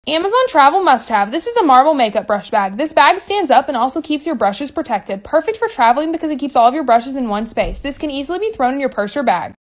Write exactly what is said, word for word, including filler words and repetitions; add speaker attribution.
Speaker 1: Amazon Travel must-have. This is a marble makeup brush bag. This bag stands up and also keeps your brushes protected. Perfect for traveling because it keeps all of your brushes in one space. This can easily be thrown in your purse or bag.